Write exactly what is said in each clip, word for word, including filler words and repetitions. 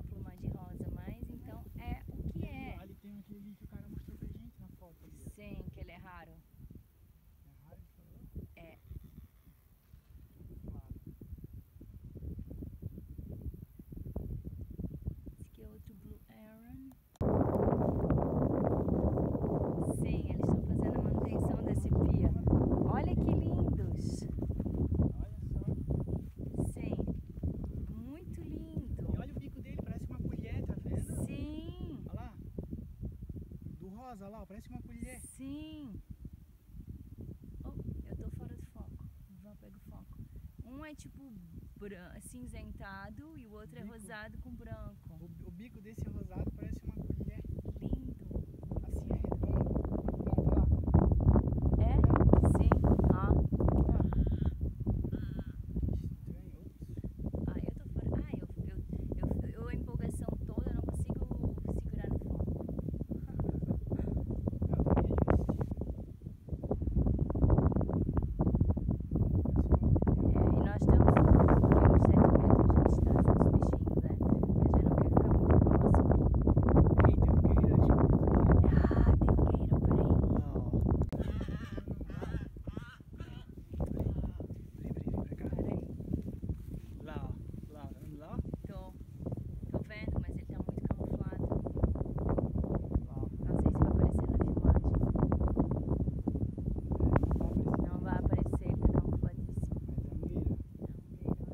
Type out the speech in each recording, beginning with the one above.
uma plumagem de rosa, mas então é o que é. Ali tem aquele que o cara mostrou pra gente na foto ali. Sim, que ele é raro. É raro, ele falou? É. Claro. Esse aqui é outro Blue Heron. Sim, eles estão fazendo a manutenção desse pia. Olha que lindos! Olha só. Sim, muito lindo. E olha o bico dele, parece uma colher, tá vendo? Sim. Olha lá. Do rosa, olha lá, parece uma colher. Sim. Oh, eu tô fora do foco. Vou pegar o foco. Um é tipo bran- cinzentado e o outro é Bico. rosado com branco. O, o bico desse rosado parece uma colher. Lindo. Assim é redondo. Pronto, olha lá. É? Sim. Ah. Estranho. Ah, eu tô fora. Ah, eu, eu, eu, eu a empolgação toda, eu não consigo segurar no foco. É, e nós estamos a uns sete metros de distância dos bichinhos, né? A gente não quer ficar muito próximo. Ei, tem um guerreiro escondido lá. Ah, tem um gator, peraí. Lá, ó. Lá, vamos lá? Tô, tô vendo, mas ele tá muito camuflado. Lá. Não sei se vai aparecer na filmagem. Não vai aparecer, ele tá camufladíssimo. Mas é um guerreiro. É um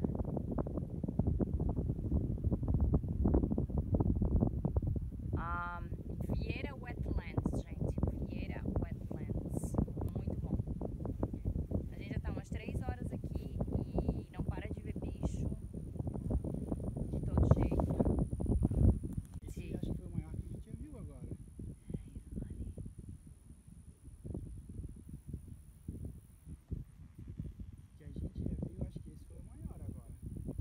gator, né? Ah, Viera Wetlands, gente. Viera Wetlands. Muito bom. A gente já tá umas três horas aqui e não para de ver bicho de todo jeito. Esse Sim. acho que foi o maior que a gente já viu agora. Ali. Que a gente já viu, acho que esse foi o maior agora.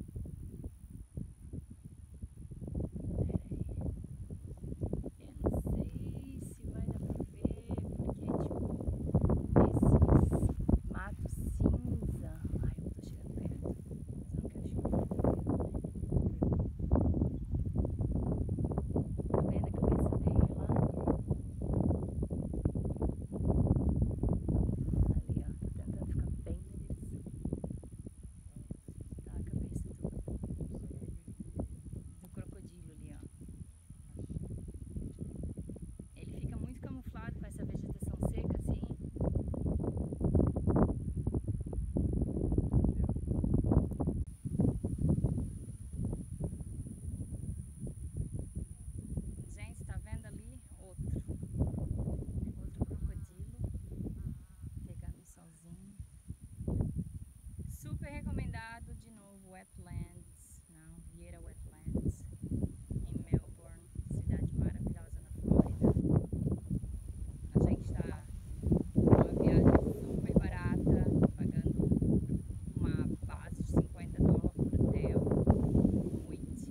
Eu não sei se vai dar pra ver, porque tipo, esses matos cinza. Ai, eu tô chegando perto. Mas eu não quero chegar muito perto. Tá vendo a cabeça dele lá? Ali, ó. Tô tentando ficar bem na direção. Tá a cabeça do, do crocodilo ali, ó. Ele fica muito camuflado com essa vegetação seca, assim. Gente, tá vendo ali? Outro. Outro crocodilo. Pegar no solzinho. Super recomendado, de novo, Wetlands. Não, Viera Wetlands. Em Melbourne, cidade maravilhosa na Flórida. A gente está numa viagem super barata, pagando uma base de cinquenta dólares por hotel, noite,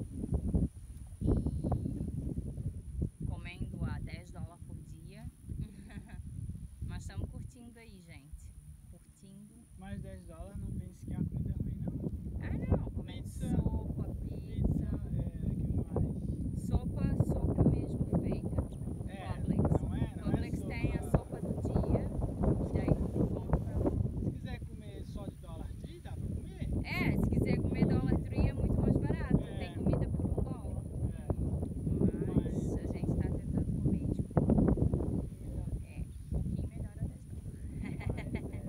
e comendo a dez dólares por dia. Mas estamos curtindo aí, gente. Curtindo. Mais dez dólares, não pense que é uma comida ruim, não. Ah, não, comendo Pizza. sopa, pizza. É, que mais? Sopa, sopa mesmo feita. É, Publix. não é? Não Publix é tem a sopa. sopa do dia, e daí tu compra. Se quiser comer só de dólar tree, dá pra comer. É, se quiser comer Dollar Tree é muito mais barato. É. Tem comida por um dólar. É, Mas a gente tá tentando comer tipo. melhor. É, um pouquinho melhor a dez dólares.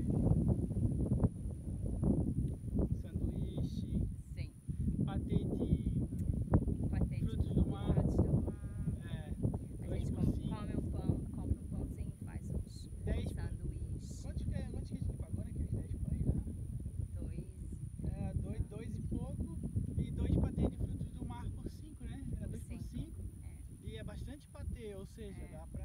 Sanduíche, Sim. patê de Patê de frutos do mar. frutos do mar. É, A dois gente por come, cinco. come um pão, compra um pãozinho e faz uns Dez. sanduíches. Quanto que, é, quanto que a gente pagou naqueles dez pães lá? Dois. É, dois, dois e pouco. E dois patês de frutos do mar por cinco, né? Era dois por Cinco. cinco. É. E é bastante patê, ou seja, É. dá pra